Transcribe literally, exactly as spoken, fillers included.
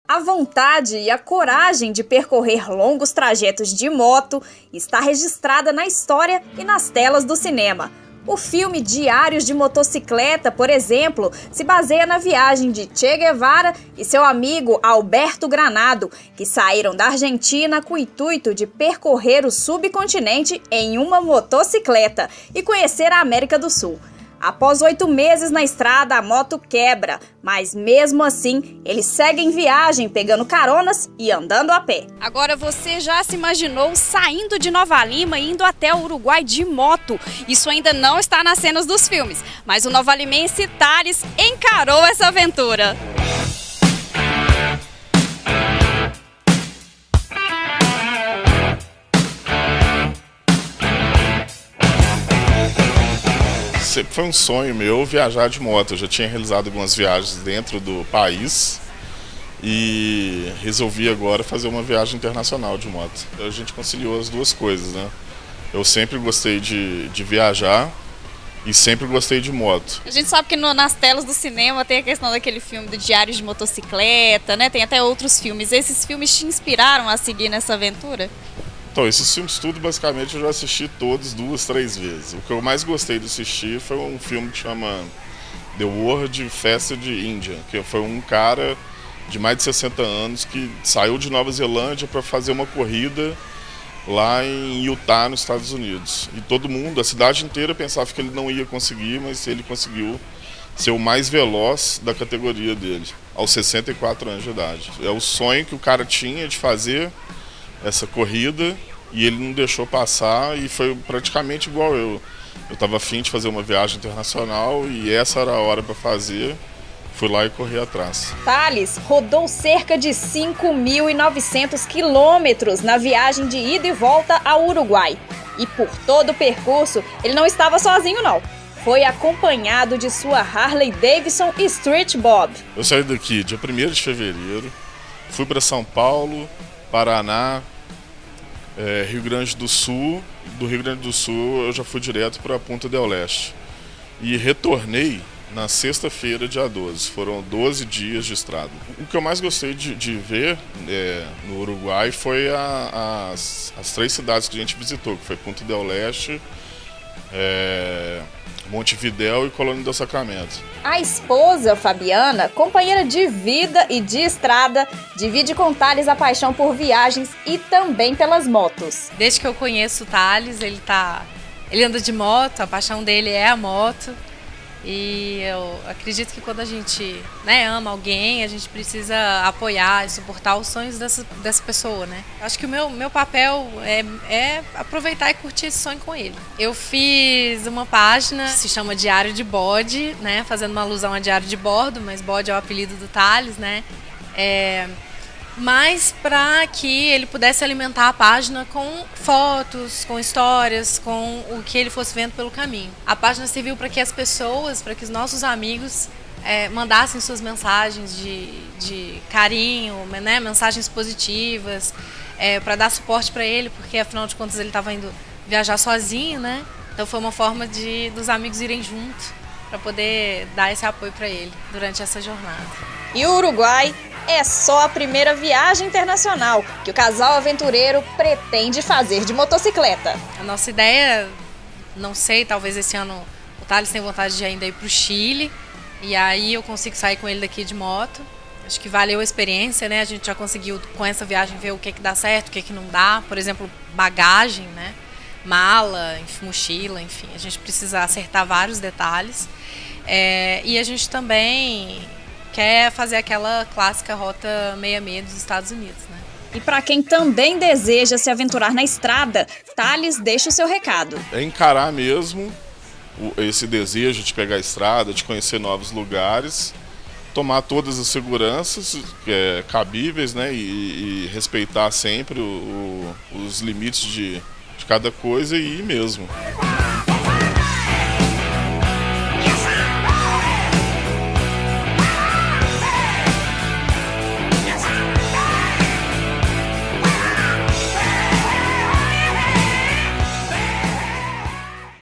A vontade e a coragem de percorrer longos trajetos de moto está registrada na história e nas telas do cinema. O filme Diários de Motocicleta, por exemplo, se baseia na viagem de Che Guevara e seu amigo Alberto Granado, que saíram da Argentina com o intuito de percorrer o subcontinente em uma motocicleta e conhecer a América do Sul. Após oito meses na estrada, a moto quebra, mas mesmo assim, eles seguem viagem, pegando caronas e andando a pé. Agora você já se imaginou saindo de Nova Lima e indo até o Uruguai de moto? Isso ainda não está nas cenas dos filmes, mas o novalimense Thales encarou essa aventura. Sempre foi um sonho meu viajar de moto. Eu já tinha realizado algumas viagens dentro do país e resolvi agora fazer uma viagem internacional de moto. A gente conciliou as duas coisas, né? Eu sempre gostei de, de viajar e sempre gostei de moto. A gente sabe que no, nas telas do cinema tem a questão daquele filme do Diários de Motocicleta, né? Tem até outros filmes. Esses filmes te inspiraram a seguir nessa aventura? Então, esses filmes tudo, basicamente, eu já assisti todos duas, três vezes. O que eu mais gostei de assistir foi um filme que chama The World Festa de Índia, que foi um cara de mais de sessenta anos que saiu de Nova Zelândia para fazer uma corrida lá em Utah, nos Estados Unidos. E todo mundo, a cidade inteira, pensava que ele não ia conseguir, mas ele conseguiu ser o mais veloz da categoria dele, aos sessenta e quatro anos de idade. É o sonho que o cara tinha de fazer essa corrida e ele não deixou passar, e foi praticamente igual eu. Eu estava afim de fazer uma viagem internacional e essa era a hora para fazer. Fui lá e corri atrás. Thales rodou cerca de cinco mil e novecentos quilômetros na viagem de ida e volta ao Uruguai. E por todo o percurso, ele não estava sozinho não. Foi acompanhado de sua Harley Davidson Street Bob. Eu saí daqui dia primeiro de fevereiro, fui para São Paulo, Paraná, é, Rio Grande do Sul. Do Rio Grande do Sul eu já fui direto para Punta del Este e retornei na sexta-feira, dia doze. Foram doze dias de estrada. O que eu mais gostei de, de ver é, no Uruguai foi a, as, as três cidades que a gente visitou, que foi Punta del Este, é, Montevidéu e Colônia do Sacramento. A esposa, Fabiana, companheira de vida e de estrada, divide com Thales a paixão por viagens e também pelas motos. Desde que eu conheço o Thales, ele, tá, ele anda de moto, a paixão dele é a moto. E eu acredito que quando a gente, né, ama alguém, a gente precisa apoiar e suportar os sonhos dessa, dessa pessoa, né? Acho que o meu, meu papel é, é aproveitar e curtir esse sonho com ele. Eu fiz uma página que se chama Diário de Bode, né, fazendo uma alusão a diário de bordo, mas bode é o apelido do Thales, né? É, mas para que ele pudesse alimentar a página com fotos, com histórias, com o que ele fosse vendo pelo caminho. A página serviu para que as pessoas, para que os nossos amigos é, mandassem suas mensagens de, de carinho, né, mensagens positivas, é, para dar suporte para ele, porque afinal de contas ele estava indo viajar sozinho, né? Então foi uma forma de dos amigos irem junto para poder dar esse apoio para ele durante essa jornada. E o Uruguai é só a primeira viagem internacional que o casal aventureiro pretende fazer de motocicleta. A nossa ideia, não sei, talvez esse ano o Thales tem vontade de ainda ir para o Chile, e aí eu consigo sair com ele daqui de moto. Acho que valeu a experiência, né? A gente já conseguiu com essa viagem ver o que que dá certo, o que que não dá. Por exemplo, bagagem, né? Mala, mochila, enfim. A gente precisa acertar vários detalhes. É, e a gente também quer fazer aquela clássica rota sessenta e seis dos Estados Unidos, né? E para quem também deseja se aventurar na estrada, Thales deixa o seu recado. É encarar mesmo esse desejo de pegar a estrada, de conhecer novos lugares, tomar todas as seguranças é, cabíveis, né, e, e respeitar sempre o, o, os limites de, de cada coisa e ir mesmo.